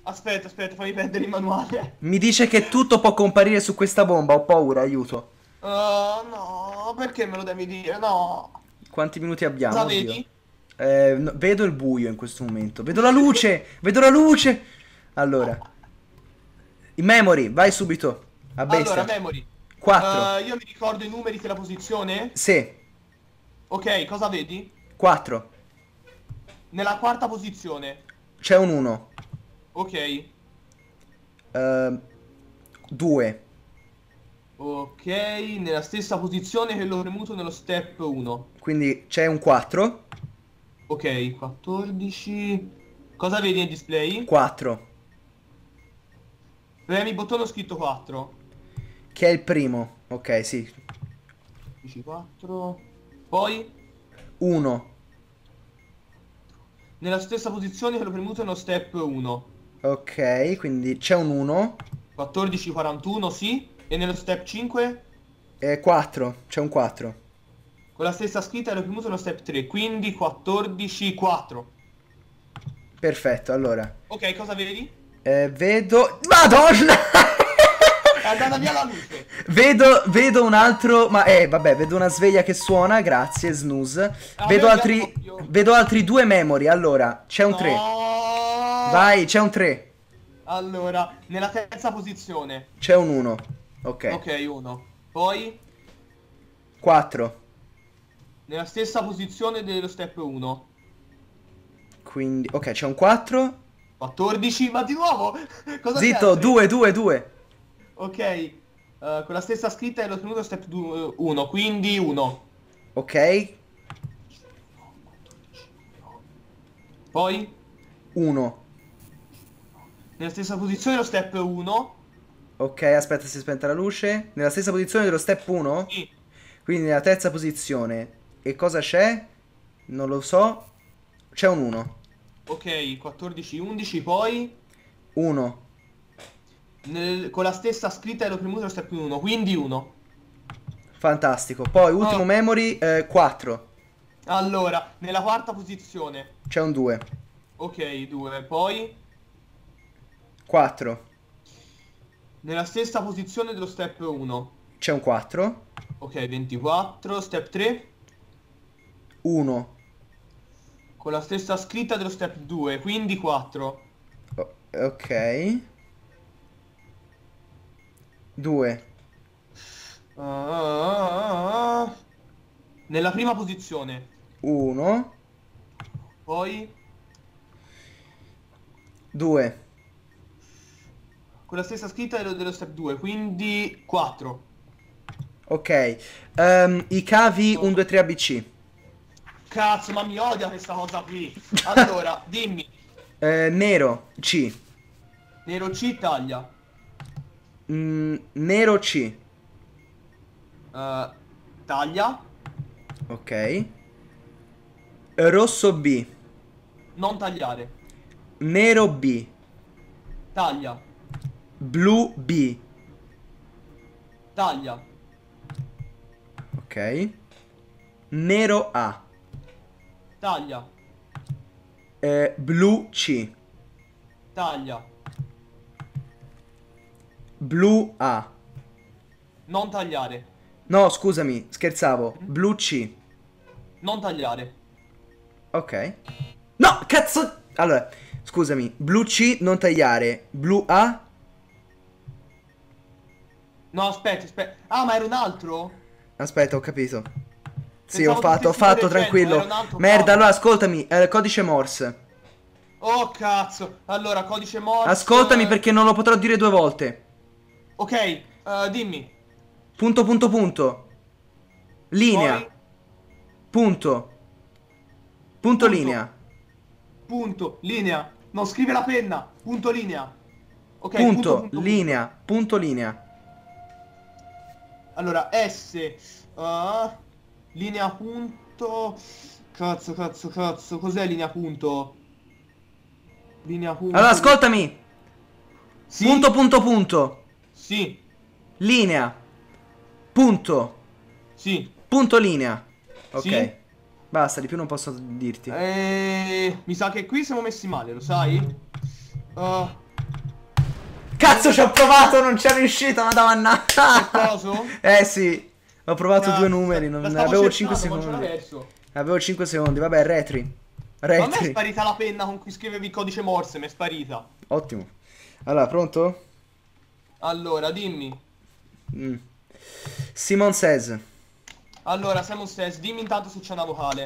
Aspetta, aspetta, fammi prendere il manuale. Mi dice che tutto può comparire su questa bomba, ho paura, aiuto. Oh, no, perché me lo devi dire? No. Quanti minuti abbiamo? Cosa Oddio. vedi? Vedo il buio in questo momento. Vedo la luce! Vedo la luce! Allora. In memory, vai subito. A Allora, bestia. memory. 4. Io mi ricordo i numeri della posizione. Sì. Ok, cosa vedi? 4. Nella quarta posizione. C'è un 1. Ok. 2. Ok, nella stessa posizione che l'ho premuto nello step 1. Quindi c'è un 4. Ok, 14. Cosa vedi nel display? 4. Premi il bottone scritto 4. Che è il primo. Ok, sì. 4. Poi, 1. nella stessa posizione che l'ho premuto nello step 1. Ok, quindi c'è un 1. 14, 41, sì. E nello step 5? 4. C'è un 4. Con la stessa scritta l'ho premuto nello step 3. Quindi 14, 4. Perfetto, allora. Ok, cosa vedi? Vedo... Madonna! È andata via la luce. Vedo un altro... Ma vabbè, vedo una sveglia che suona, grazie, snooze. A me Vedo via altri... doppio. Vedo altri 2 memory, allora. C'è un 3. No! Vai, c'è un 3. Allora, nella terza posizione. C'è un 1. Ok. Ok, 1. Poi, 4. nella stessa posizione dello step 1. Quindi... Ok, c'è un 4. 14, ma di nuovo? Cosa c'è al Zitto, 3? 2, 2, 2. Ok, con la stessa scritta l'ho tenuto step 1, quindi 1. Ok. Poi, 1. nella stessa posizione lo step 1. Ok, aspetta, si è spenta la luce. Nella stessa posizione dello step 1? Sì. Quindi nella terza posizione. E cosa c'è? Non lo so. C'è un 1. Ok, 14, 11, poi 1. con la stessa scritta l'ho premuto lo step 1, quindi 1. Fantastico. Poi ultimo memory 4. Allora, nella quarta posizione. C'è un 2. Ok, 2. Poi, 4. nella stessa posizione dello step 1. C'è un 4. Ok, 24. Step 3. 1. Con la stessa scritta dello step 2, quindi 4. Ok. 2. Nella prima posizione. 1. Poi, 2. con la stessa scritta dello step 2, quindi 4. Ok. I cavi 1, 2, 3 ABC. Cazzo, ma mi odia questa cosa qui. Allora, dimmi. Nero C. Nero C taglia. Nero C. Taglia. Ok. Rosso B. Non tagliare. Nero B. Taglia. Blu B. Taglia. Ok. Nero A. Taglia. Blu C. Taglia. Blu A. Non tagliare. No, scusami, scherzavo. Blu C. Non tagliare. Ok. No, cazzo! Allora, scusami. Blu C, non tagliare. Blu A. No, aspetta, aspetta. Ah, ma era un altro? Aspetta, ho capito. Sì, Pensavo tu ho stessi fatto, correggendo, era tranquillo. un altro Merda, cavo. allora ascoltami. Codice Morse. Oh, cazzo. Allora, codice Morse. Ascoltami perché non lo potrò dire 2 volte. Ok, dimmi. Punto, punto, punto. Linea. Poi, Punto. Punto punto. linea. Punto. Linea. Non scrive la penna. Punto linea. Ok, punto, Punto, punto, punto. linea. Punto, linea. Allora, S. Linea punto. Cazzo, cazzo, cazzo. Cos'è linea punto? Linea Allora, punto. ascoltami. Punto, Sì? punto, punto. Sì. Linea. Punto. Sì. Punto, linea. Ok. Sì? Basta, di più non posso dirti. Mi sa che qui siamo messi male, lo sai? Cazzo, ci ho provato, non ci è riuscito, madonna. Coso? Sì. Ho provato Cazzo, due numeri, la non stavo avevo 5 cercando, ma non ce l'ho secondi. perso. Avevo 5 secondi, vabbè, retri. Ma a me è Retri. sparita la penna con cui scrivevi il codice Morse, mi è sparita. Ottimo. Allora, pronto? Allora, dimmi. Mm. Simon says. Allora, Simon Says, dimmi intanto se c'è una vocale.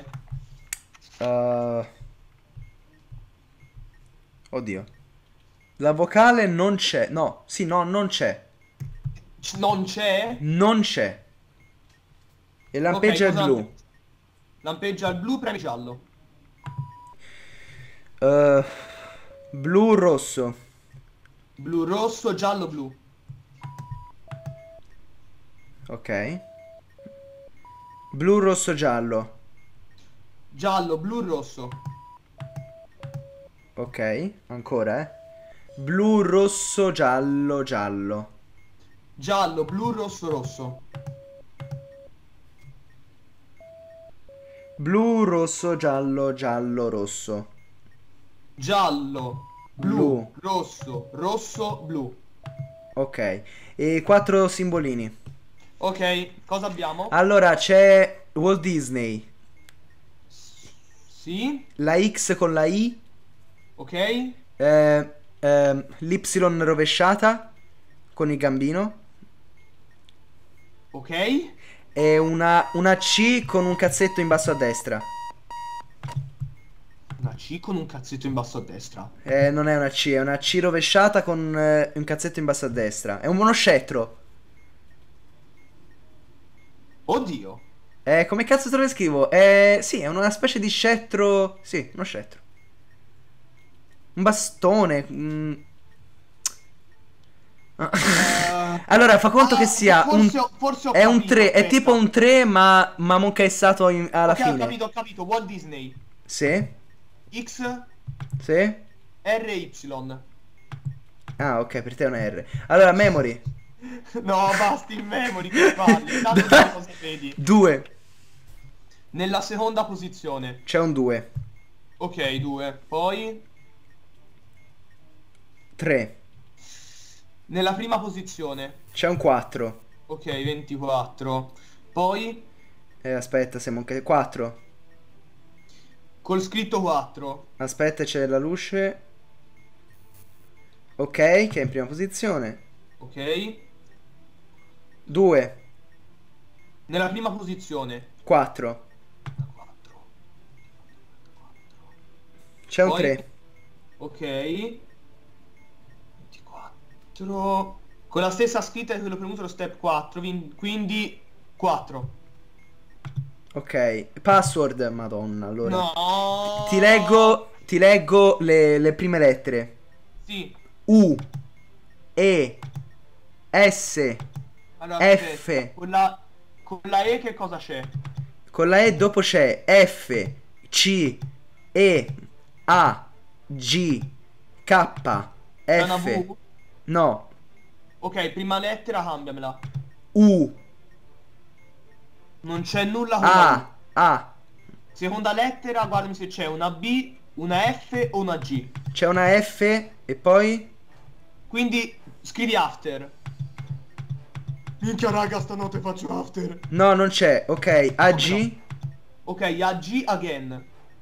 Oddio. La vocale non c'è. No, sì, no, non c'è. Non c'è? Non c'è. E lampeggia Ok, il cosa blu. Lampeggia il blu, premi giallo. Blu, rosso. Blu, rosso, giallo, blu. Ok. Blu, rosso, giallo. Giallo, blu, rosso. Ok. Ancora, Blu, rosso, giallo, giallo. Giallo, blu, rosso, rosso. Blu, rosso, giallo, giallo, rosso. Giallo, Blu. blu, rosso, rosso, blu. Ok. E 4 simbolini. Ok, cosa abbiamo? Allora, c'è Walt Disney. Sì, La X con la I. ok, L'Y rovesciata con il gambino. ok. E una C con un cazzetto in basso a destra. Una C con un cazzetto in basso a destra. Non è una C, è una C rovesciata con un cazzetto in basso a destra. È uno scettro. Oddio. Come cazzo te lo scrivo? Sì, è una specie di scettro. Sì, uno scettro. Un bastone. Allora, fa conto che sia forse ho è un capito, 3, è aspetta. tipo un 3 ma moncaessato alla Ok, fine. ho capito. Walt Disney. Sì? X, Sì? R, Y. Ah, ok, per te è una R. Allora, memory. No, basta in memory che parli. Tanto sai cosa vedi. 2. Nella seconda posizione. C'è un 2. Ok, 2. Poi 3. nella prima posizione. C'è un 4. Ok, 24. Poi Aspetta, siamo anche 4. col scritto 4. Aspetta, c'è la luce. Ok, che è in prima posizione. Ok. 2. Nella prima posizione. 4. 4. C'è un Poi 3. ok. 24. Con la stessa scritta di quello premuto lo step 4. Quindi 4. Ok, password, madonna, allora. No. Ti leggo le prime lettere. Sì. U, E, S, Allora, F. aspetta. Con la E che cosa c'è? Con la E dopo c'è F, C, E, A, G, K, C'è una F. V? No, Ok, prima lettera cambiamela. U, Non c'è nulla con la U. A. Seconda lettera, guardami se c'è una B, una F o una G. C'è una F e poi? Quindi scrivi after. Minchia raga, stanotte faccio after. No, non c'è. Ok, AG. Ok, AG again.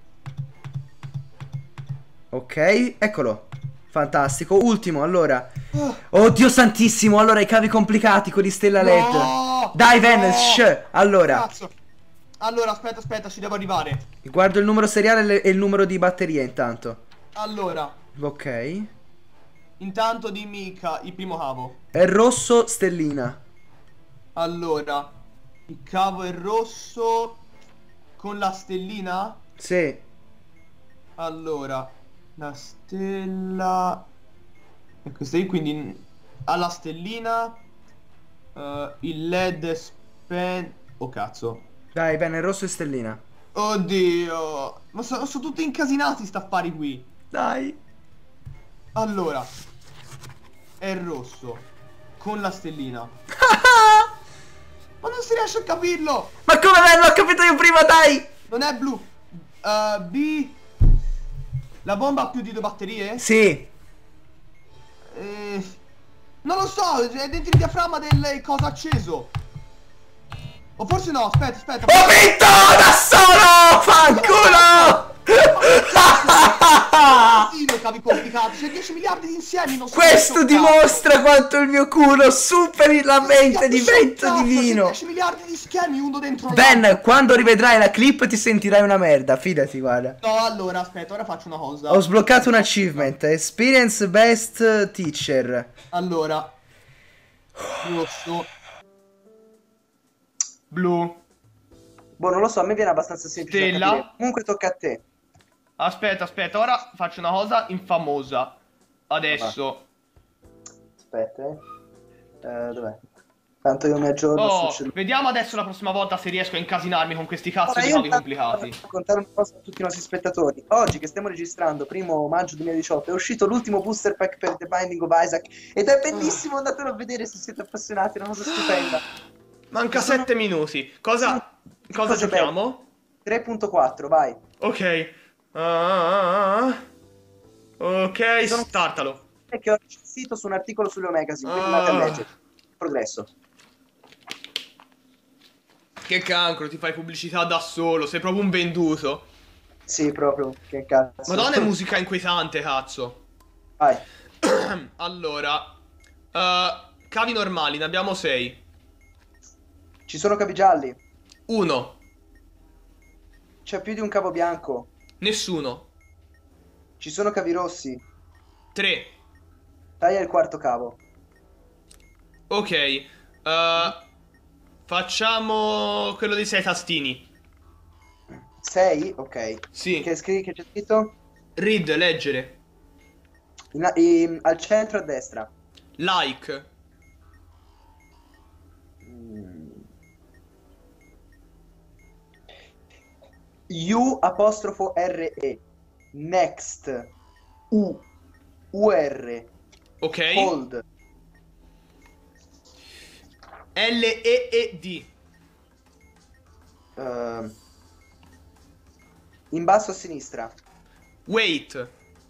Ok, eccolo. Fantastico. Ultimo, allora. Oddio santissimo, allora i cavi complicati con gli stella LED. No! Dai, Ven, No! allora. Cazzo. Allora, aspetta, ci devo arrivare. Guardo il numero seriale e il numero di batteria intanto. Allora, Ok. intanto dimmi il primo cavo. È rosso, stellina. Allora, il cavo è rosso con la stellina. Sì. Allora, la stella è questa qui, quindi alla stellina il LED è oh cazzo. Dai, bene, rosso e stellina. Oddio, ma sono tutti incasinati sta affari qui. Dai. Allora, è rosso con la stellina. Ma non si riesce a capirlo. Ma come l'ho capito io prima, dai. Non è blu. B. La bomba ha più di 2 batterie? Sì. Non lo so, è dentro il diaframma del coso acceso. O forse no, aspetta. Ho vinto da solo! Fanculo! Cavi complicati, c'è 10 miliardi di insiemi, non so. Questo dimostra quanto il mio culo superi la mente di vento divino. 10 miliardi di schemi uno dentro Ben, quando rivedrai la clip ti sentirai una merda, fidati, guarda. No, allora, aspetta, ora faccio una cosa. Ho sbloccato un achievement, Experience Best Teacher. Allora, rosso, blu, Boh, non lo so, a me viene abbastanza semplice da stella. capire. Comunque tocca a te. Aspetta, ora faccio una cosa infamosa. Adesso. Aspetta, dov'è? Tanto io mi aggiorno sul cellulare. Vediamo adesso la prossima volta se riesco a incasinarmi con questi cazzo Ora, di io nomi intanto complicati. voglio raccontare una cosa a tutti i nostri spettatori. Oggi che stiamo registrando, 1° maggio 2018, è uscito l'ultimo booster pack per The Binding of Isaac ed è bellissimo, andatelo a vedere se siete appassionati, è una cosa stupenda. Manca 7 minuti. Cosa Cose giochiamo? 3.4, vai. Ok. Ok, startalo. È che ho recensito su un articolo sulle Omegazine, quindi andate a leggere. Progresso. Che cancro, ti fai pubblicità da solo, sei proprio un venduto. Sì, proprio, che cazzo. Madonna, è musica inquietante, cazzo. Vai. Allora, cavi normali, ne abbiamo 6. Ci sono cavi gialli. 1. C'è più di un cavo bianco. Nessuno. Ci sono cavi rossi. 3. Taglia il 4° cavo. Ok. Facciamo quello dei 6 tastini. 6? Ok. Sì. Che c'è scritto? Read, leggere. Al centro a destra. Like. U''RE. Next. UR. Ok. Hold. LEED. In basso a sinistra. Wait.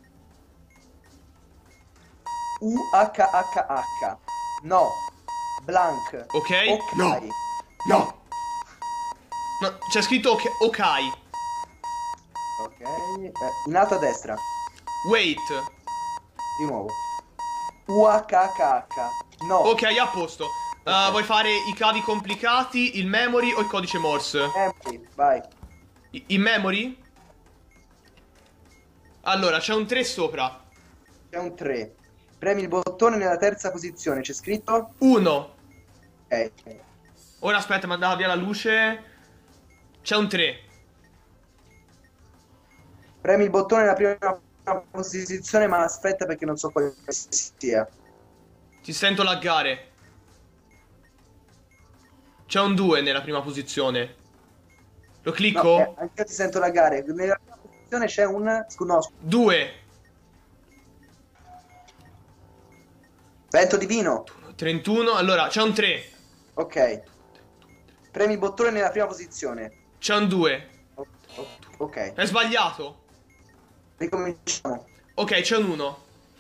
UHHH. No. Blank. Ok. Ok. No. No, c'è scritto ok. Ok. In alto a destra. Wait. Di nuovo. UHHH. No. Ok, a posto. Vuoi fare i cavi complicati, il memory o il codice Morse? Vai. In memory? Allora, c'è un 3 sopra. C'è un 3. Premi il bottone nella terza posizione. C'è scritto? 1. Ok. Ora aspetta, mandava via la luce. C'è un 3. Premi il bottone nella prima posizione, ma aspetta perché non so quale sia. Ti sento laggare. C'è un 2 nella prima posizione. Lo clicco? No, anche io ti sento laggare. Nella prima posizione c'è un... No, 2. vento divino. 31. Allora, c'è un 3. Ok. Premi il bottone nella prima posizione. C'è un 2. Ok. È sbagliato. Ricominciamo. Ok, c'è un 1.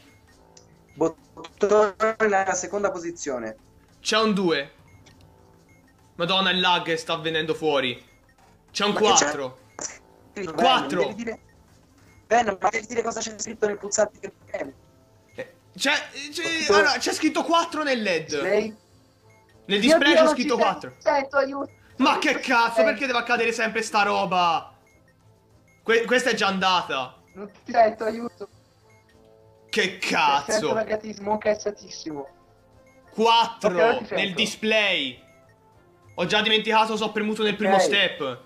Bottone nella seconda posizione. C'è un 2. Madonna, il lag sta venendo fuori. C'è un Ma 4. Ben, 4. mi devi dire... Ben, ma devi dire cosa c'è scritto nel pulsante che premi. Allora, c'è scritto 4 nel LED. Display? Nel display Dio, c'è scritto 4. Sento, aiuto. Ma che cazzo, perché deve accadere sempre sta roba? Questa è già andata. Non ti sento, aiuto. Che Sento cazzo? negatismo, cazzatissimo. 4 Ok, ora ti sento. nel display. Ho già dimenticato se ho premuto nel primo step.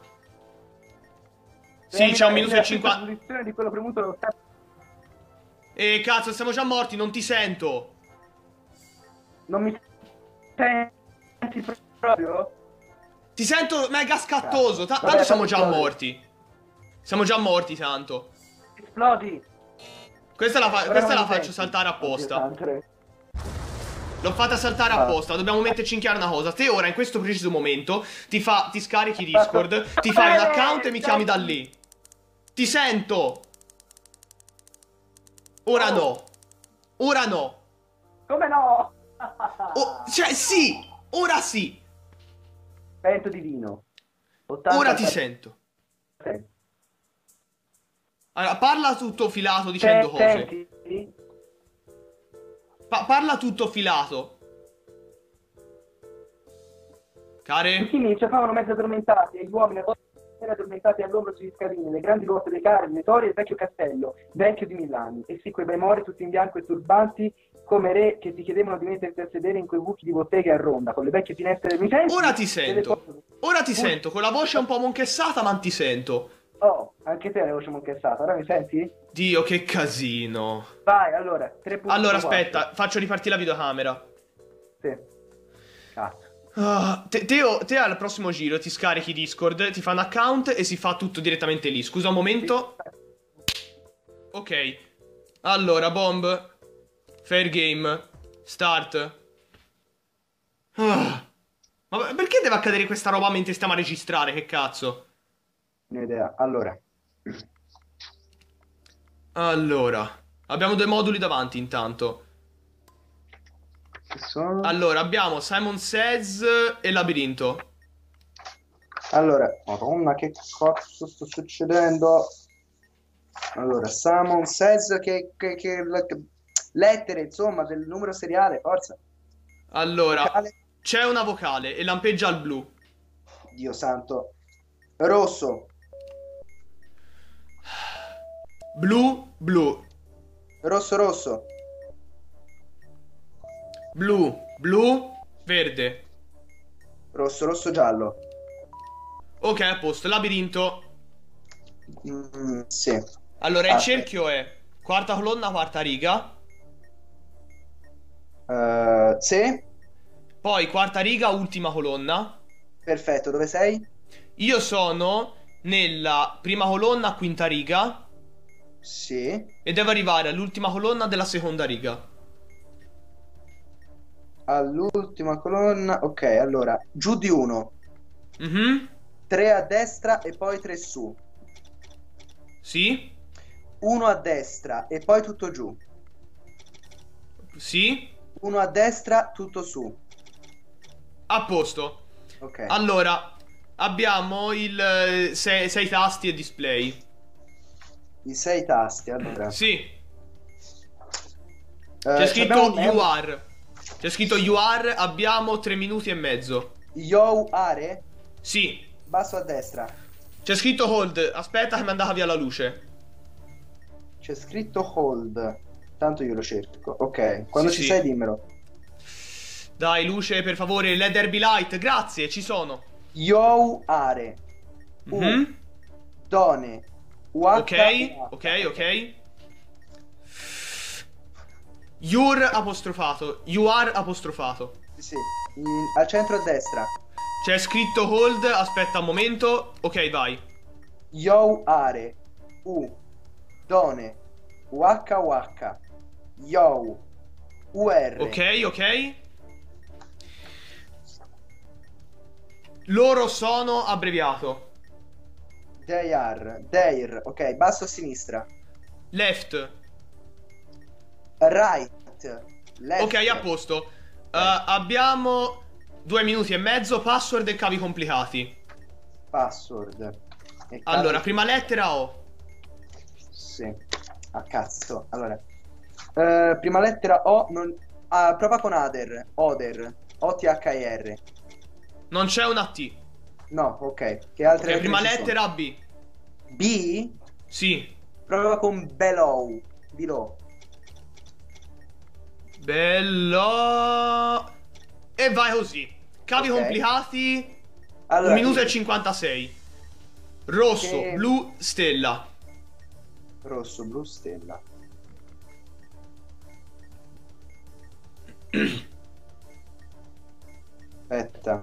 Sì, c'è 1 minuto e 50. posizione di quello premuto lo step. Cazzo, siamo già morti, non ti sento. Non mi senti proprio? Ti sento mega scattoso. Vabbè, Tanto siamo già esplodi. morti. Siamo già morti tanto. Esplodi. Questa la Ora non mi faccio senti. saltare apposta. Oddio, L'ho fatta saltare apposta. Dobbiamo metterci in chiaro una cosa. Te ora in questo preciso momento ti scarichi Discord, ti fai un account e mi chiami da lì. Ti sento. Ora no. Ora no. Come no? Oh, cioè, sì! Ora sì! Vento di vino. 80, Ora ti sento. Senti? Allora, parla tutto filato dicendo cose. Senti? Parla tutto filato. I Care? figli cercavano mezzo addormentati e gli uomini erano addormentati all'ombra sugli scalini, le grandi grotte dei carri, le torie e il vecchio castello, vecchio di 1000 anni. E sì, quei bei mori tutti in bianco e turbanti come re che ti chiedevano di metterti a sedere in quei buchi di botteghe a ronda, con le vecchie finestre del mitente. Ora ti sento. Ora ti sento, con la voce un po' monchessata, ma ti sento. Oh, anche te la voce monchessata, ora mi senti? Dio, che casino. Vai, allora, 3.4. Allora, aspetta, faccio ripartire la videocamera. Sì. Cazzo. Te al prossimo giro ti scarichi Discord, ti fa un account e si fa tutto direttamente lì. Scusa un momento. Ok. Allora, bomb. Fair game. Start. Ma perché deve accadere questa roba mentre stiamo a registrare? Che cazzo? Un'idea. Allora, abbiamo due moduli davanti intanto. ci sono... Allora, abbiamo Simon Says e Labirinto. Allora, madonna, che cazzo sta succedendo? Allora, Simon Says lettere, insomma, del numero seriale, forza. Allora, Vocale. c'è una vocale e lampeggia al blu. Dio santo. Rosso, Blu, blu. rosso, rosso, Blu, blu, verde. rosso, rosso, giallo. Ok, a posto. Labirinto. Sì. Allora, il Aspetta. cerchio è quarta colonna, quarta riga. Sì, Poi quarta riga, ultima colonna. perfetto, dove sei? Io sono nella prima colonna, quinta riga. Sì. E devo arrivare all'ultima colonna della seconda riga. All'ultima colonna, ok, allora, giù di 1, Mhm. 3 a destra e poi 3 su. Sì? 1 a destra e poi tutto giù. Sì? 1 a destra, tutto su. A posto. Ok. Allora, abbiamo il 6 tasti e display. I 6 tasti, allora. Sì. C'è scritto abbiamo you are. C'è scritto you are, abbiamo 3 minuti e mezzo. Yo are, Sì. basso a destra. C'è scritto hold. Aspetta che mi è andata via la luce. C'è scritto hold. Tanto io lo cerco. Ok, quando Sì, ci sì. sei dimmelo. Dai, luce, per favore. Let there be light. Grazie, ci sono. Yo are. Mhm. Done. Ok, ok. Your apostrofato. You are apostrofato. Sì, sì. Al centro a destra. C'è scritto hold. Aspetta un momento. Ok, vai. Yo are. Done. Waka waka. Yo. UR. Ok. Loro sono abbreviato. They are. Their. Ok, basso a sinistra. Left. Right. Left. Ok, a posto. Abbiamo 2 minuti e mezzo. Password e cavi complicati. Password. E Allora, cavi- prima lettera O. Sì. A cazzo. Allora. Prima lettera O. Prova con Other. Other. O-T-H-I-R. Non c'è una T. No, ok. Che altre Ok, prima lettere ci lettera B. sono? B? Sì. Prova con below. Below. Bello. E vai così. Cavi Ok. complicati. Allora, 1 minuto e 56. Rosso, Che- blu, stella. rosso, blu, stella. Aspetta.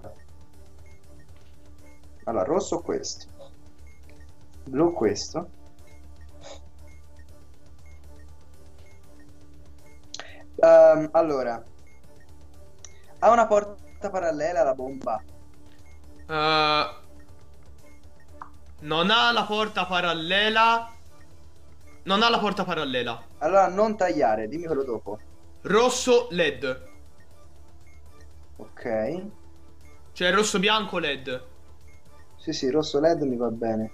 Allora, rosso questo. Blu questo. Allora. Ha una porta parallela alla bomba. Non ha la porta parallela. Non ha la porta parallela. Allora, non tagliare, dimmi quello dopo. Rosso, LED. Ok. Cioè rosso, bianco, LED. Sì, sì, rosso LED mi va bene.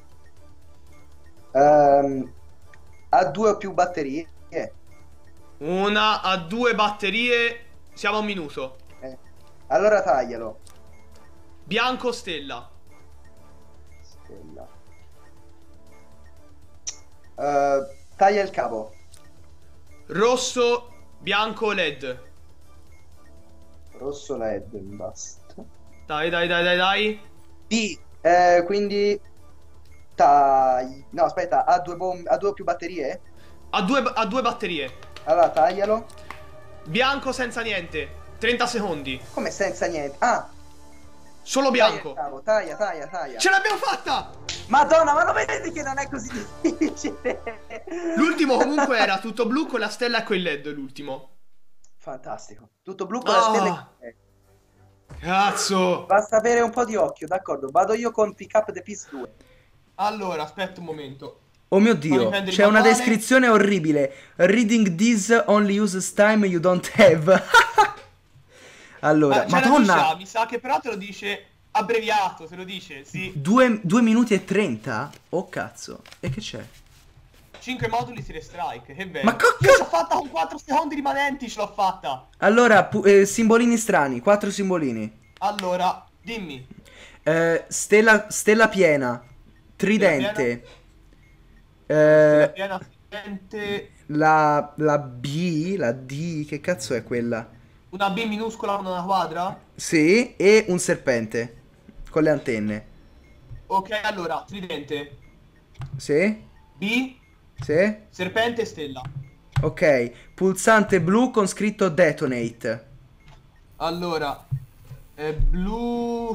Ha due o più batterie? Una a due batterie. Siamo a un minuto. Eh. Allora taglialo. Bianco, stella. Stella. Taglia il cavo. Rosso, bianco, LED. Rosso LED, mi basta. Dai, dai, dai, dai, dai. Sì, quindi no, aspetta, ha due o più batterie? A due batterie. Allora taglialo. Bianco senza niente. 30 secondi. Come senza niente? Ah, Solo taglia il bianco. cavo, taglia, taglia, taglia. Ce l'abbiamo fatta! Madonna, ma lo vedi che non è così difficile? L'ultimo comunque era tutto blu con la stella e con il LED, l'ultimo. Fantastico. Tutto blu con la stella. Cazzo! Basta avere un po' di occhio, d'accordo. Vado io con Pick Up the Peace 2. Allora, aspetta un momento. Oh mio Fammi Dio, prendere il c'è una manuale. descrizione orribile. Reading this only uses time you don't have. Allora, C'è la Madonna, dice, mi sa che però te lo dice abbreviato, te lo dice, sì. 2 minuti e 30? Oh cazzo, e che c'è? 5 moduli stile strike, che bello. Ma Io ce l'ho fatta con 4 secondi rimanenti, ce l'ho fatta. Allora, simbolini strani, 4 simbolini. Allora, dimmi. Stella piena, tridente. La piena tridente, La B, la D, che cazzo è quella? una B minuscola con una quadra. Sì, e un serpente con le antenne. Ok, allora, tridente, Sì? B, Sì? serpente e stella. Ok, pulsante blu con scritto detonate. Allora, blu.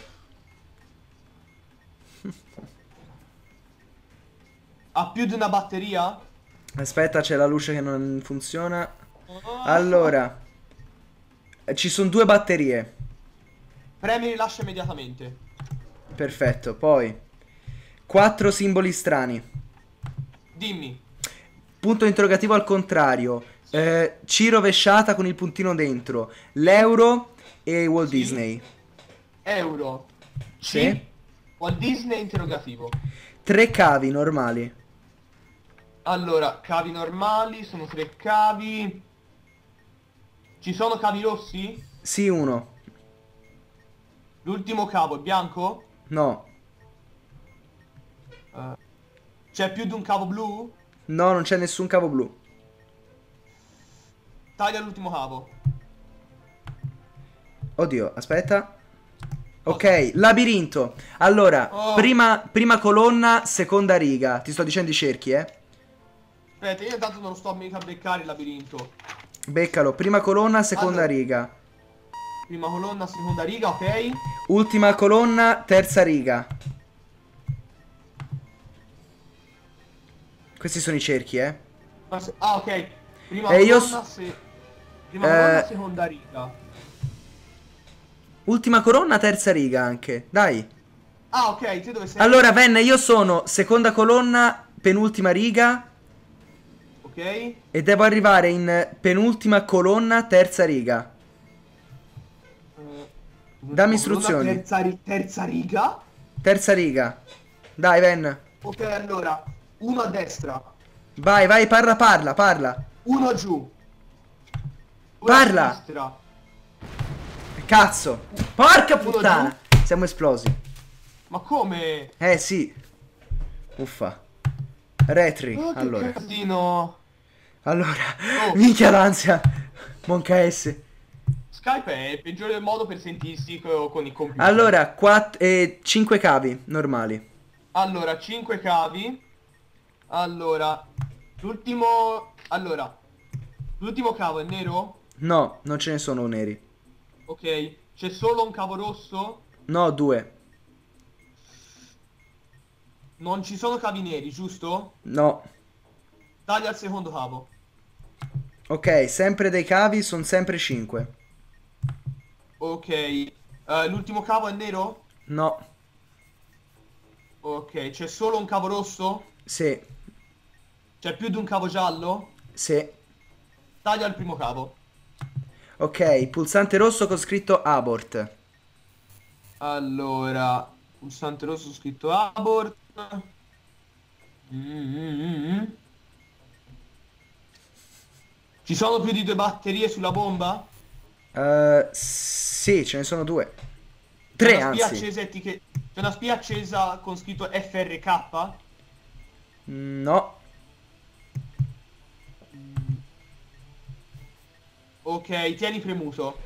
Ha più di una batteria? Aspetta, c'è la luce che non funziona. Allora, ci sono 2 batterie. Premi e rilascia immediatamente. Perfetto, poi 4 simboli strani. Dimmi. Punto interrogativo al contrario. C rovesciata con il puntino dentro. L'euro e Walt Sì. Disney. Euro. C. Sì. Walt Disney interrogativo. 3 cavi normali. Allora, cavi normali, sono 3 cavi. Ci sono cavi rossi? Sì, uno. L'ultimo cavo è bianco? No. C'è più di un cavo blu? No, non c'è nessun cavo blu. Taglia l'ultimo cavo. Oddio, aspetta. Ok, labirinto. Allora, Oh. prima colonna, seconda riga. Ti sto dicendo i cerchi, Aspetta, io intanto non lo sto mica a beccare il labirinto. Beccalo, prima colonna, seconda Allora. riga. Prima colonna, seconda riga, ok? Ultima colonna, terza riga. Questi sono i cerchi, Ah, ok. Prima io colonna, prima colonna, seconda riga. Ultima colonna, terza riga anche. Dai. Ah, ok, tu dove sei? Allora, Venne, io sono seconda colonna, penultima riga. Ok. E devo arrivare in penultima colonna, terza riga. Dammi istruzioni. Terza riga. Terza riga. Dai, Ven. Ok, allora. Uno a destra. Vai, vai, parla. Uno giù. Due Parla. a sinistra. Cazzo. Porca Uno puttana. Siamo esplosi. Ma come? Sì. Uffa. Retri. Oh, che Allora. casino. Allora. Oh. Minchia l'ansia. Monca S. Skype è il peggiore modo per sentirsi con il computer. Allora, 5 cavi normali. Allora, 5 cavi. Allora, l'ultimo cavo è nero? No, non ce ne sono neri. Ok, c'è solo un cavo rosso? No, 2. Non ci sono cavi neri, giusto? No. Taglia il secondo cavo. Ok, sempre dei cavi, sono sempre 5. Ok, l'ultimo cavo è nero? No. Ok, c'è solo un cavo rosso? Sì. C'è più di un cavo giallo? Sì. Taglia il primo cavo. Ok, pulsante rosso con scritto abort. Allora, pulsante rosso scritto abort. Ci sono più di 2 batterie sulla bomba? Sì, ce ne sono 2. C'è 3 una spia anzi. accesa C'è una spia accesa con scritto FRK? No. Ok, tieni premuto.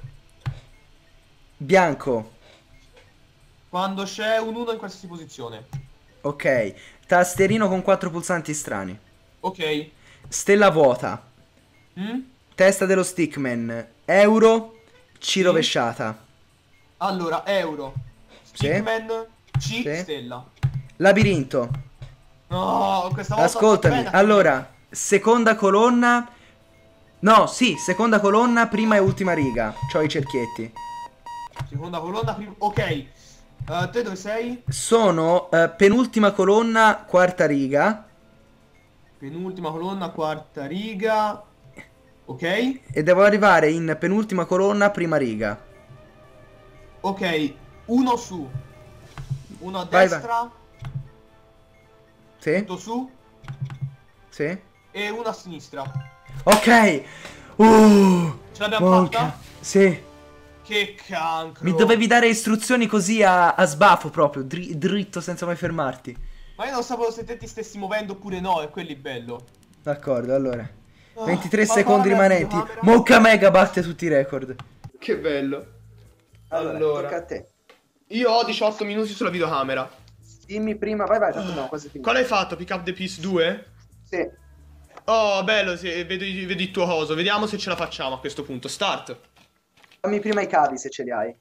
Bianco. Quando c'è un 1 in qualsiasi posizione. Ok. Tasterino con 4 pulsanti strani. Ok. Stella vuota. Mm? Testa dello stickman. Euro. C Sì. rovesciata. Allora, euro. Sì. Stickman. C. Sì. Stella. Labirinto. No, questa volta ho fatto Ascoltami. bene a Allora, seconda colonna. No, sì, seconda colonna, prima e ultima riga. C'ho i cerchietti. capire. Seconda colonna, prima. Ok. Te dove sei? Sono penultima colonna, quarta riga. Penultima colonna, quarta riga. Ok. E devo arrivare in penultima colonna, prima riga. Ok. Uno su. Uno a Vai, vai. destra. Sì? Tutto su. Sì? E uno a sinistra. Ok. Ce l'abbiamo Monca. fatta? Sì. Che cancro. Mi dovevi dare istruzioni così a sbafo proprio, dritto senza mai fermarti. Ma io non sapevo se te ti stessi muovendo oppure no, e quello è bello. D'accordo, allora. Ah, 23 fa secondi fare la rimanenti. videocamera. Monca Mega batte tutti i record. Che bello. Allora, Allora. tocca a te. Io ho 18 minuti sulla videocamera. Dimmi prima, vai, tanto no, quasi finito. Qual hai fatto? Pick up the piece 2? Sì. Oh, bello, vedo il tuo coso. Vediamo se ce la facciamo a questo punto. Start. Fammi prima i cavi se ce li hai.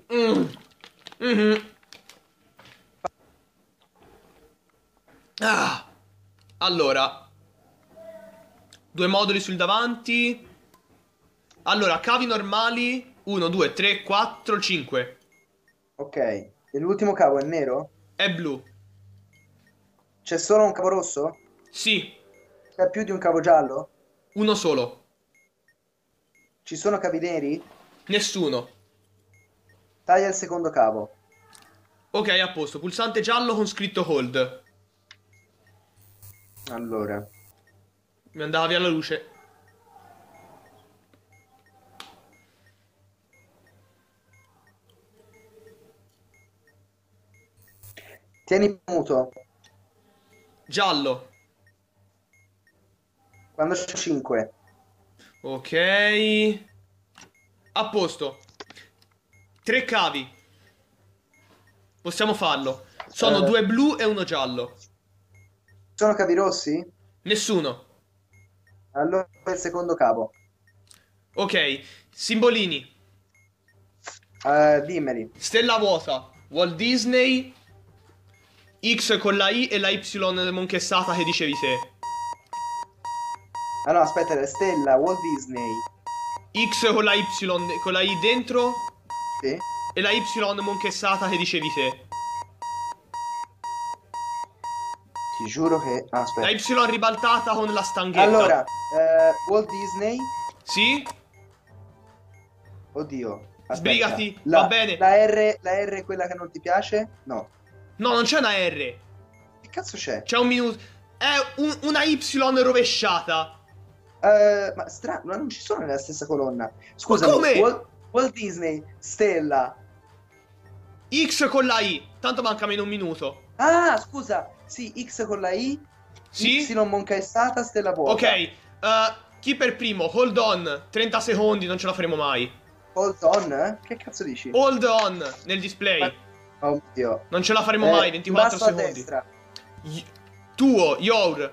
Mhm. Ah. Allora. 2 moduli sul davanti. Allora, cavi normali. 1, 2, 3, 4, 5. Ok. E l'ultimo cavo è nero? È blu. C'è solo un cavo rosso? Sì, C'è più di un cavo giallo? uno solo. Ci sono cavi neri? Nessuno. Taglia il secondo cavo. Ok, a posto. Pulsante giallo con scritto hold. Allora. Mi andava via la luce. Tieni muto. Giallo. Quando c'è 5. Ok. A posto. 3 cavi. Possiamo farlo. Sono 2 blu e 1 giallo. Sono cavi rossi? Nessuno. Allora il secondo cavo. Ok. Simbolini. Dimmeli. Stella vuota. Walt Disney. X con la I e la Y monchessata che dicevi te. Ah no, aspetta, è Stella, Walt Disney. X con la I dentro Sì. e la Y monchessata che dicevi te. Ti giuro che... Ah, La aspetta. Y ribaltata con la stanghetta. Allora, Walt Disney. Sì? Oddio. Aspetta. Sbrigati, va bene. La R è quella che non ti piace? No. No, non c'è una R. Che cazzo c'è? C'è un minuto. È una Y rovesciata. Ma strano, ma non ci sono nella stessa colonna. Scusami, come? Walt Disney, Stella. X con la I. Tanto manca meno un minuto. Ah, scusa. Sì, X con la I. Sì? Y moncaessata, Stella vuota. Ok. Chi per primo? Hold on. 30 secondi, non ce la faremo mai. Hold on? Che cazzo dici? Hold on nel display. Oh Dio. Non ce la faremo mai, In 24 basso a secondi. destra. Tuo, your.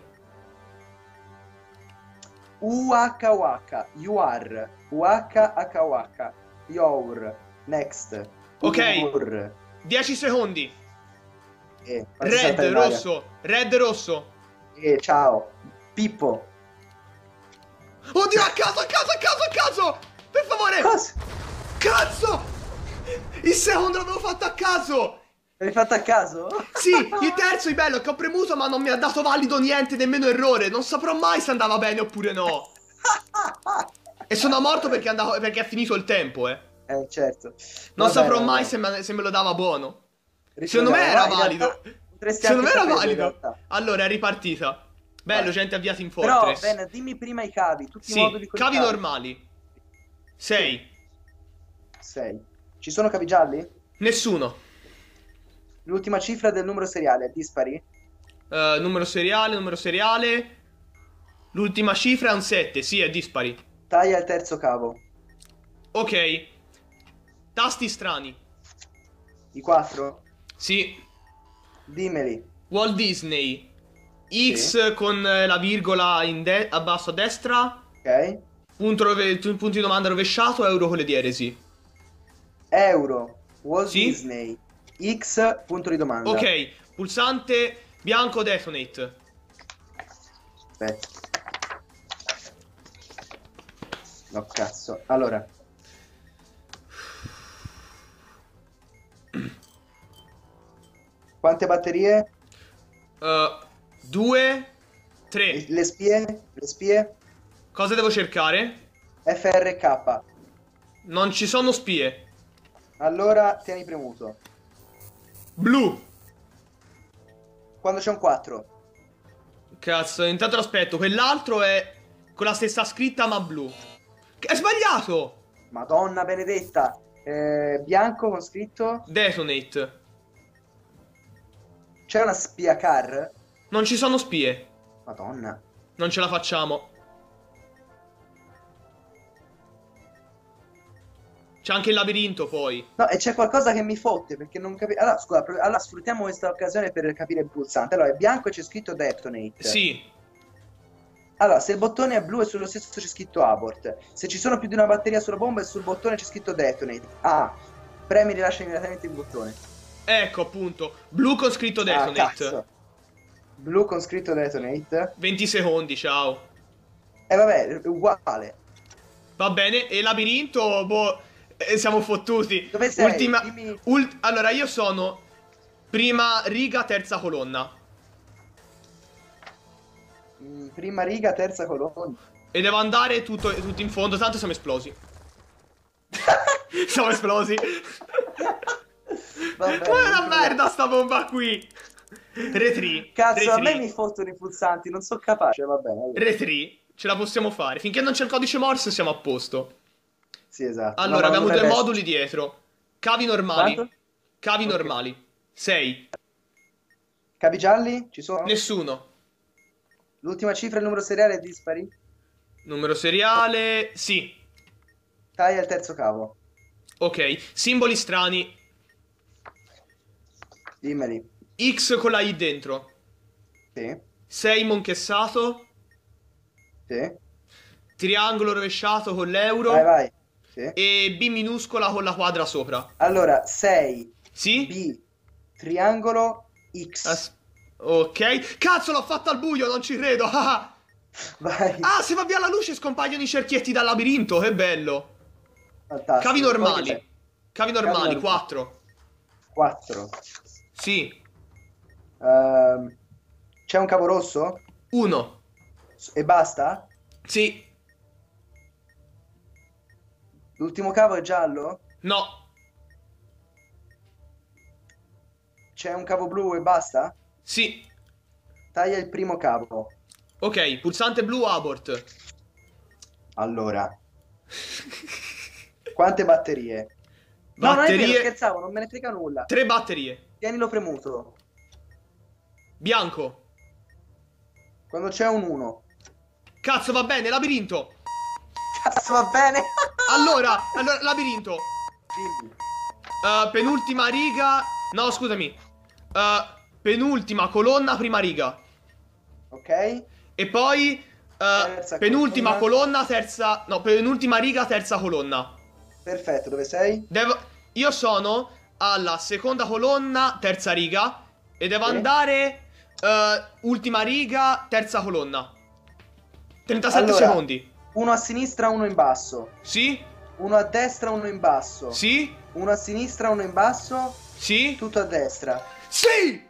UHWH. You are. UHHWH. Your. Next. Ok. Ur. 10 secondi. Fatti Red, saltare in aria. rosso. Red, rosso. Ciao. Pippo. Oddio, a caso, a caso, a caso, a caso. Per favore. Cosa? Cazzo. Il secondo l'avevo fatto a caso. L'hai fatto a caso? Sì, il terzo è bello che ho premuto ma non mi ha dato valido niente, nemmeno errore. Non saprò mai se andava bene oppure no. E sono morto perché, perché è finito il tempo, eh. Certo. Non Va saprò bene, mai va bene. se me lo dava buono. Riproviamo. Secondo me era Ma in valido. realtà potresti Secondo me anche era saperlo, in valido. realtà. Allora, è ripartita. Bello, Vai. gente avviati in Però, Fortress. bene, dimmi prima i cavi, tutti i Sì, moduli con i cavi normali. 6. 6. Ci sono cavi gialli? Nessuno. L'ultima cifra del numero seriale è dispari? Numero seriale, numero seriale. L'ultima cifra è un 7. Sì, è dispari. Taglia il terzo cavo. Ok. Tasti strani. I 4? Sì. Dimmeli. Walt Disney. X con la virgola a basso a destra. Ok. Punto di domanda rovesciato. Euro con le dieresi. Euro. Walt Sì. Disney. X, punto di domanda. Ok. Pulsante bianco detonate. Aspetta. No, cazzo. Allora. Quante batterie? 2, 3. Le spie? Le spie? Cosa devo cercare? FRK. Non ci sono spie. Allora, tieni premuto. Blu. Quando c'è un 4? Cazzo, intanto aspetto. Quell'altro è con la stessa scritta ma blu. È sbagliato. Madonna benedetta. Bianco con scritto. Detonate. C'è una spia car? Non ci sono spie. Madonna. Non ce la facciamo. C'è anche il labirinto poi. No, e c'è qualcosa che mi fotte perché non capisco. Allora, scusa, allora sfruttiamo questa occasione per capire il pulsante. Allora, è bianco e c'è scritto detonate. Sì. Allora, se il bottone è blu e sullo stesso c'è scritto abort. Se ci sono più di una batteria sulla bomba e sul bottone c'è scritto detonate. Ah, premi e rilascia immediatamente il bottone. Ecco appunto. Blu con scritto Ah, detonate. cazzo. Blu con scritto detonate. 20 secondi, ciao. E vabbè, è uguale. Va bene. E labirinto, boh. Siamo fottuti. Dove sei? Ultima. Dimmi. Allora, io sono prima riga, terza colonna. Prima riga, terza colonna. E devo andare tutto in fondo, tanto siamo esplosi. Siamo esplosi. Vabbè, Ma è una merda sta bomba qui. Retri. Cazzo, a me Retri. mi fottono i pulsanti, non sono capace, va bene. Allora. Retri. Ce la possiamo fare. Finché non c'è il codice Morse siamo a posto. Sì, esatto. Allora, No, abbiamo non due dovrebbe moduli dietro. Cavi normali. Quanto? Cavi Ok. normali. 6. Cavi gialli? Ci sono? Nessuno. L'ultima cifra e il numero seriale è dispari? Numero seriale. Sì. Taglia il terzo cavo. Ok. Simboli strani. Dimmeli. X con la I dentro. Sì, 6 monchessato. sì. Triangolo rovesciato con l'euro. Vai, vai. Sì. E B minuscola con la quadra sopra. Allora, 6, Sì? B, triangolo, X. Ok. Cazzo, l'ho fatta al buio, non ci credo. Ah, Vai. se va via la luce scompaiono i cerchietti dal labirinto. Che bello. Fantastico. Cavi Poi normali. che c'è? Cavi normali, normali. 4. 4. Sì. C'è un cavo rosso? 1. E basta? Sì. L'ultimo cavo è giallo? No. C'è un cavo blu e basta? Sì. Taglia il primo cavo. Ok, pulsante blu abort. Allora. Quante batterie? No, non è vero, Batterie. scherzavo, non me ne frega nulla. 3 batterie. Tienilo premuto. Bianco. Quando c'è un 1. Cazzo, va bene, labirinto. Cazzo, va bene? Allora, labirinto. Dimmi. Penultima riga. No, scusami. Penultima colonna, prima riga. Ok? E poi Terza penultima colonna, terza. No, penultima riga, terza colonna. Perfetto, dove sei? Io sono alla seconda colonna, terza riga. E devo Sì. andare ultima riga, terza colonna. 37 Allora, secondi. uno a sinistra, uno in basso. Sì? Uno a destra, uno in basso. Sì? Uno a sinistra, uno in basso. Sì? Tutto a destra. Sì!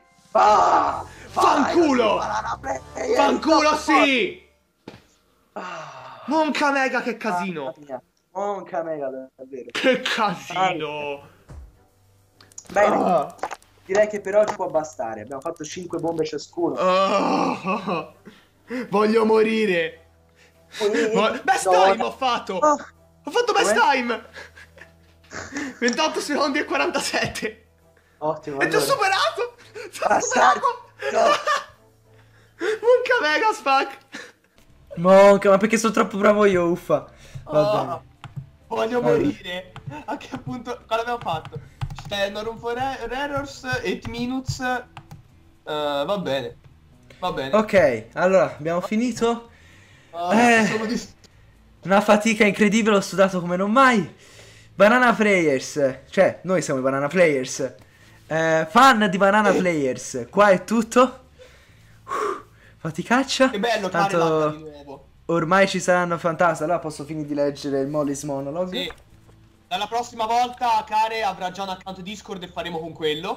Vai, Fanculo! vai, vai, vai, vai, vai, Fanculo stop, stop. sì! Ah. Monca mega, che casino. Mamma mia. Monca mega, davvero. Che casino. Bene, Ah. direi che per oggi può bastare. Abbiamo fatto 5 bombe ciascuno. Ah. Voglio morire. Best No. time ho fatto. Oh. Ho fatto best Come? time. 28 secondi e 47. Ottimo. E ti ho allora. superato. Ti ho Basta. superato. No. Monca mega, Spac. Monca, ma perché sono troppo bravo io, uffa. Va bene. Voglio Vabbè. morire. A che punto? Cosa abbiamo fatto? No room for errors, 8 minutes. Va bene. Va bene. Ok, allora, abbiamo finito. Sono Una fatica incredibile, ho sudato come non mai. Banana Players, cioè, noi siamo i Banana Players. Fan di Banana Players, qua è tutto. Faticaccia. Che bello, Tanto Karen di nuovo. ormai ci saranno fantasmi. Allora posso finire di leggere il Molly's Monologue? Sì. Dalla prossima volta Kare avrà già un account Discord e faremo con quello.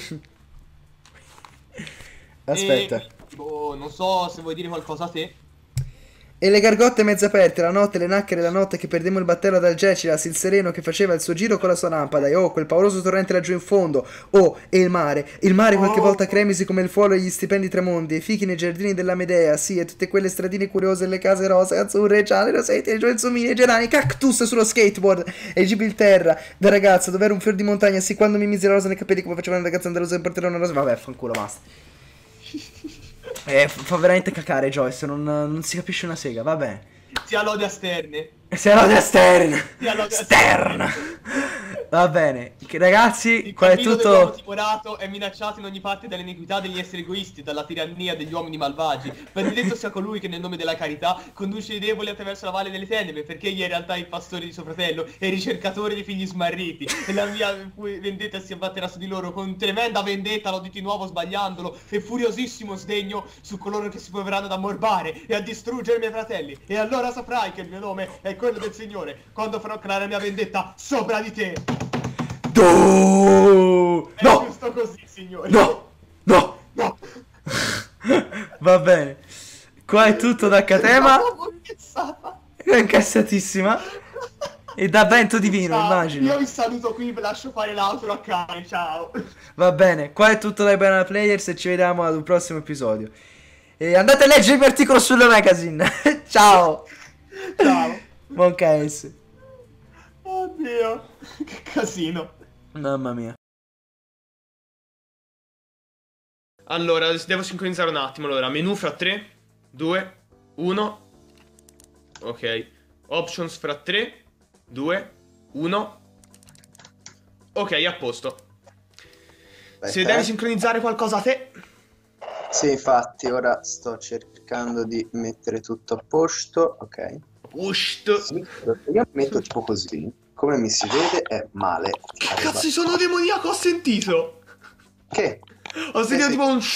Aspetta. Non so se vuoi dire qualcosa a te. E le gargotte mezze aperte, la notte, le nacchere, la notte che perdemmo il battello dal Gecilas, il sereno che faceva il suo giro con la sua lampada, e oh, quel pauroso torrente laggiù in fondo, oh, e il mare qualche volta cremisi come il fuolo e gli stipendi tramondi, e i fichi nei giardini della Medea, sì, e tutte quelle stradine curiose e le case rose, azzurre, gialle, rosetti, e gelsomini, e gerani, cactus sullo skateboard, e Gibilterra, da ragazza, dove era un fior di montagna, sì, quando mi misi la rosa nei capelli come faceva una ragazza andalosa in porterò una rosa, vabbè, fanculo, basta. Fa veramente cacare Joyce, non si capisce una sega, va bene. Sia lode esterne. Se no da Stern. Sia lode Stern. Va bene, ragazzi, Il qua è cammino dell'uomo tutto. timorato è minacciato in ogni parte dall'iniquità degli esseri egoisti, dalla tirannia degli uomini malvagi. Benedetto sia colui che nel nome della carità conduce i deboli attraverso la valle delle tenebre, perché egli è in realtà il pastore di suo fratello e il ricercatore dei figli smarriti. E la mia vendetta si abbatterà su di loro con tremenda vendetta, l'ho detto di nuovo sbagliandolo, e furiosissimo sdegno su coloro che si proveranno ad ammorbare e a distruggere i miei fratelli. E allora saprai che il mio nome è quello del Signore, quando farò creare la mia vendetta sopra di te. No! È No! giusto così, signore. No! No! No. Va bene. Qua è tutto da Catema. Incazzata. È incassatissima. E da vento divino, Ciao. immagino. Io vi saluto qui, vi lascio fare l'altro a Karen, ciao. Va bene, qua è tutto dai Banana Players e ci vediamo ad un prossimo episodio. E andate a leggere il mio articolo sulle magazine. Ciao. Ciao. Buon KS. Oddio, che casino. Mamma mia. Allora, devo sincronizzare un attimo. Allora, menu fra 3, 2, 1. Ok. Options fra 3, 2, 1. Ok, a posto. Se devi sincronizzare qualcosa a te. Sì, infatti, ora sto cercando di mettere tutto a posto. Ok. Usht. Sì, io mi metto tipo così. Come mi si vede è male. Che cazzo di suono demoniaco ho sentito? Che? Ho sentito sì. tipo un...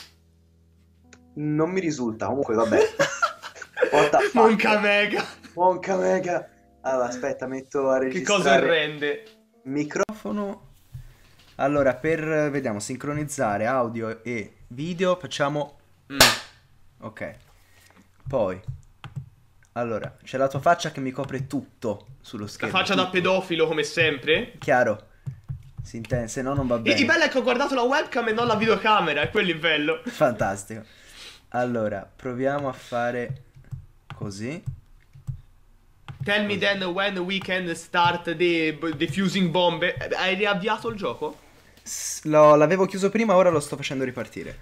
Non mi risulta, comunque vabbè. What the fuck? Monca mega. Monca mega. Allora, aspetta, metto a Che registrare. cosa orrende. Microfono. Allora, per, vediamo, sincronizzare audio e video facciamo... Ok. Poi, allora, c'è la tua faccia che mi copre tutto sullo La schermo. faccia da tutto. pedofilo come sempre. Chiaro. Si intende, se no non va bene. Il bello è che ho guardato la webcam e non la videocamera, è quello il bello. Fantastico. Allora, proviamo a fare così. Tell me then when we can start the defusing bomb. Hai riavviato il gioco? L'avevo chiuso prima, ora lo sto facendo ripartire.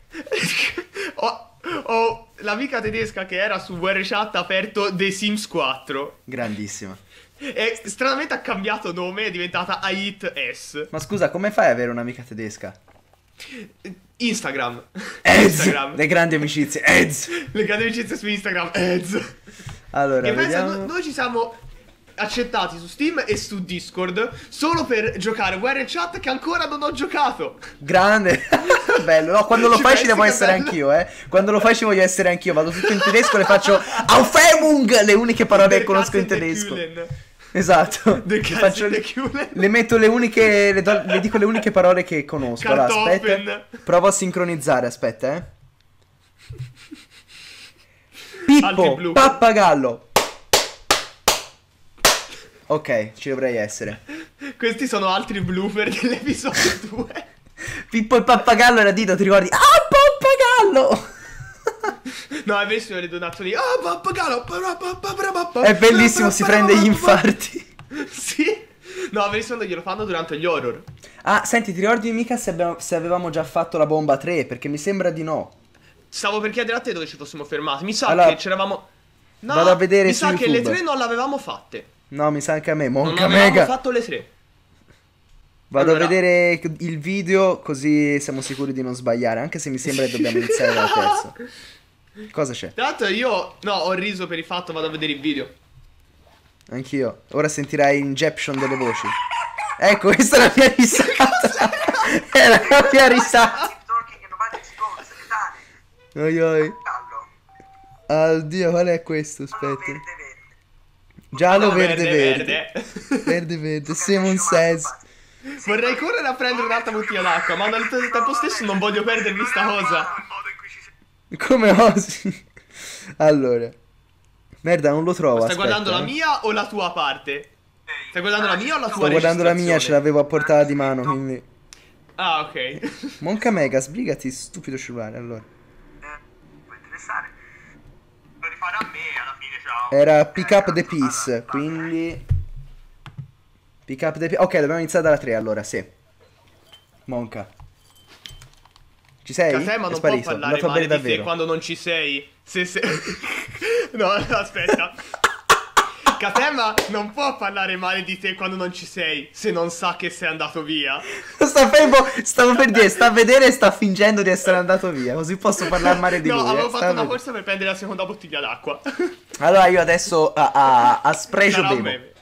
Ho l'amica tedesca che era su VRChat ha aperto The Sims 4. Grandissima. E stranamente ha cambiato nome, è diventata Ait S. Ma scusa, come fai ad avere un'amica tedesca? Instagram. Eds! Le grandi amicizie. Eds! Le grandi amicizie su Instagram. Eds. Allora, E pensa, vediamo. noi ci siamo accettati su Steam e su Discord solo per giocare VRChat che ancora non ho giocato. Grande. Bello. No, quando lo Ci fai ci pensi devo che essere bello? anch'io, eh. Quando lo fai ci voglio essere anch'io. Vado tutto in tedesco e le faccio Aufhebung, le uniche parole che conosco in tedesco. Esatto. The Le faccio- Kühlen. le metto le uniche. Le dico le uniche parole che conosco. Allora, aspetta. Kartoffeln. Provo a sincronizzare, aspetta, Altri Pippo, blu. pappagallo. Ok, ci dovrei essere. Questi sono altri blooper dell'episodio 2. Pippo il pappagallo era Dito, ti ricordi? Ah, pappagallo! No, è vero, le donazioni. Ah, pappagallo. È bellissimo, si prende gli infarti. Sì. No, verissimo, glielo fanno durante gli horror. Ah, senti, ti ricordi mica se avevamo già fatto la bomba 3? Perché mi sembra di no. Stavo per chiedere a te dove ci fossimo fermati. Mi sa Allora, che c'eravamo. No, vado a vedere mi su sa che le YouTube. 3 non l'avevamo fatte. No, mi sa anche a me, Non monca avevamo mega. fatto le 3. Vado Allora. a vedere il video così siamo sicuri di non sbagliare. Anche se mi sembra che dobbiamo iniziare dalla terza. Cosa c'è? Tra l'altro io. No, ho riso per il fatto, vado a vedere il video. Anch'io. Ora sentirai injection delle voci. Ecco, questa è la mia risata. È la mia risata. Oi oi. Oddio, qual è questo? Aspetta. Giallo, No, verde, verde. verde. Verde, verde. Simon says. Vorrei correre a prendere un'altra bottiglia d'acqua, ma al tempo stesso non voglio perdermi sta cosa. Come osi? Allora. Merda, non lo trovo. Stai Aspetta, guardando la mia o la tua parte? Stai guardando la mia o la tua Sto guardando la mia, ce registrazione? l'avevo a portata di mano, quindi. Ah, ok. Monca mega, sbrigati, stupido cellulare, allora. Può interessare. Lo rifare a me alla fine, ciao. Era pick up the piece, quindi. Pick up the piece. Ok, dobbiamo iniziare dalla 3 allora, sì. Monca. Ci sei? Catema È non può sparito, parlare andato a male bere di te davvero. quando non ci sei. Se... No, aspetta. Catema non può parlare male di te quando non ci sei, se non sa che sei andato via. Stavo per dire, sta a vedere e sta fingendo di essere andato via, così posso parlare male di No, lui. avevo Sta fatto a una vedere. corsa per prendere la seconda bottiglia d'acqua. Allora io adesso a spregio Sarà un bevo. meme.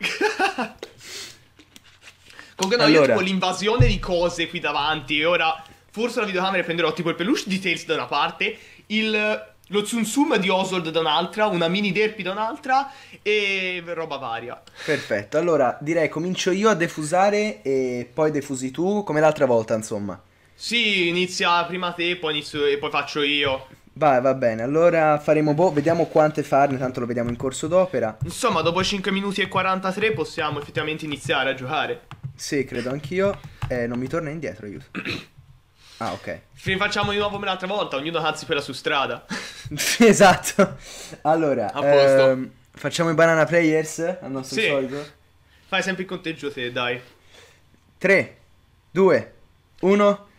Comunque no, io Allora. tipo l'invasione di cose qui davanti. E ora forse la videocamera e prenderò tipo il peluche di Tails da una parte, lo Tsum Tsum di Oswald da un'altra, una mini Derpy da un'altra e roba varia. Perfetto, allora direi comincio io a defusare e poi defusi tu, come l'altra volta insomma. Sì, inizia prima te, poi inizio e poi faccio io. Vai, va bene, allora faremo vediamo quante farne, tanto lo vediamo in corso d'opera. Insomma, dopo 5 minuti e 43 possiamo effettivamente iniziare a giocare. Sì, credo anch'io. Non mi torna indietro, aiuto. Ah, ok. Facciamo di nuovo come l'altra volta, ognuno cazzi per la sua strada. Esatto. Allora, A posto. facciamo i banana players al nostro Sì. solito. Fai sempre il conteggio te, dai. 3, 2, 1.